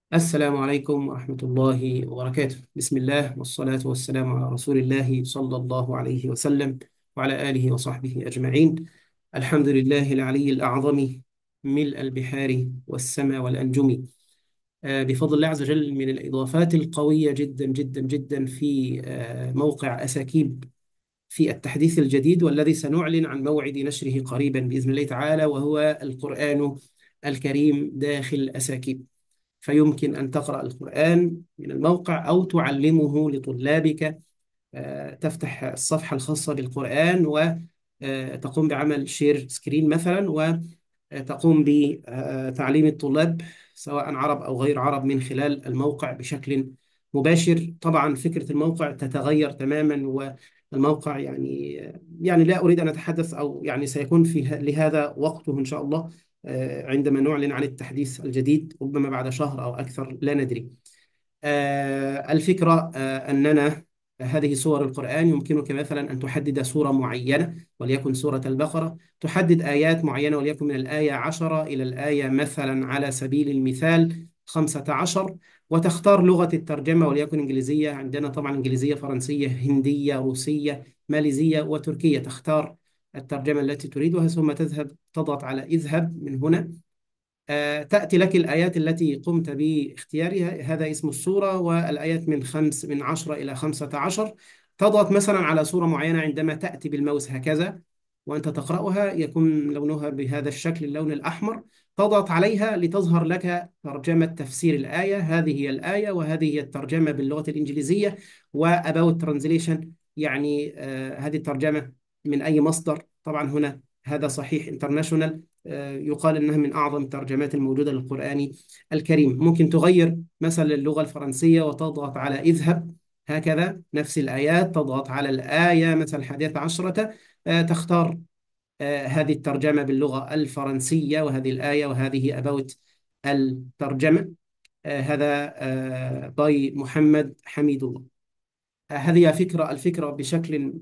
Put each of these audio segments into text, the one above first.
السلام عليكم ورحمة الله وبركاته. بسم الله والصلاة والسلام على رسول الله صلى الله عليه وسلم وعلى آله وصحبه أجمعين. الحمد لله العلي الأعظم، ملء البحار والسماء والأنجم. بفضل الله عز وجل، من الإضافات القوية جدا جدا جدا في موقع أساكيب في التحديث الجديد، والذي سنعلن عن موعد نشره قريبا بإذن الله تعالى، وهو القرآن الكريم داخل أساكيب. فيمكن أن تقرأ القرآن من الموقع أو تعلمه لطلابك. تفتح الصفحة الخاصة بالقرآن وتقوم بعمل شير سكرين مثلا، وتقوم بتعليم الطلاب سواء عرب أو غير عرب من خلال الموقع بشكل مباشر. طبعا فكرة الموقع تتغير تماما، والموقع يعني لا أريد أن أتحدث، أو يعني سيكون في لهذا وقته إن شاء الله عندما نعلن عن التحديث الجديد، ربما بعد شهر أو أكثر، لا ندري. الفكرة أننا هذه سور القرآن يمكنك مثلا أن تحدد سورة معينة، وليكن سورة البقرة. تحدد آيات معينة، وليكن من الآية 10 إلى الآية مثلا على سبيل المثال 15، وتختار لغة الترجمة، وليكن إنجليزية. عندنا طبعا إنجليزية، فرنسية، هندية، روسية، ماليزية وتركية. تختار الترجمة التي تريدها، ثم تذهب تضغط على اذهب من هنا. تأتي لك الآيات التي قمت باختيارها، هذا اسم السورة، والآيات من 10 إلى 15. تضغط مثلا على سورة معينة، عندما تأتي بالماوس هكذا وأنت تقرأها يكون لونها بهذا الشكل، اللون الأحمر. تضغط عليها لتظهر لك ترجمة تفسير الآية. هذه هي الآية، وهذه هي الترجمة باللغة الإنجليزية. وأباوت ترانزليشن، يعني هذه الترجمة من أي مصدر. طبعا هنا هذا صحيح انترناشونال، يقال إنها من أعظم الترجمات الموجودة للقرآن الكريم. ممكن تغير مثلا اللغة الفرنسية وتضغط على اذهب، هكذا نفس الآيات. تضغط على الآية مثلا 11، تختار هذه الترجمة باللغة الفرنسية، وهذه الآية، وهذه أبوت الترجمة. هذا باي محمد حميد الله. هذه الفكرة بشكل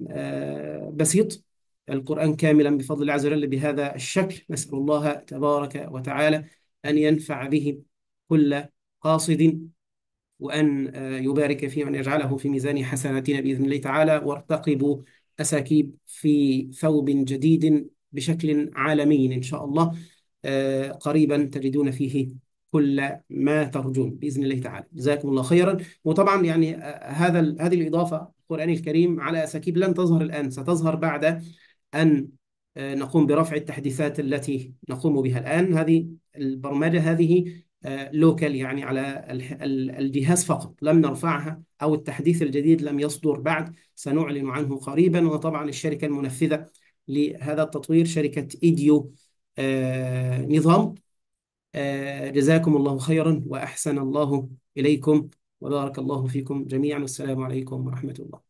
بسيط. القرآن كاملا بفضل الله عز وجل بهذا الشكل. نسأل الله تبارك وتعالى أن ينفع به كل قاصد، وأن يبارك فيه، وأن يجعله في ميزان حسناتنا بإذن الله تعالى. وارتقبوا أساكيب في ثوب جديد بشكل عالمي إن شاء الله. قريبا تجدون فيه كل ما ترجون بإذن الله تعالى. جزاكم الله خيرا. وطبعا يعني هذه الإضافة، القرآن الكريم على أساكيب، لن تظهر الآن، ستظهر بعد أن نقوم برفع التحديثات التي نقوم بها الآن. هذه البرمجة هذه لوكال، يعني على الجهاز فقط، لم نرفعها، أو التحديث الجديد لم يصدر بعد، سنعلن عنه قريبا. وطبعا الشركة المنفذة لهذا التطوير شركة إيديو نظام. جزاكم الله خيرا وأحسن الله إليكم، وبارك الله فيكم جميعا. والسلام عليكم ورحمة الله.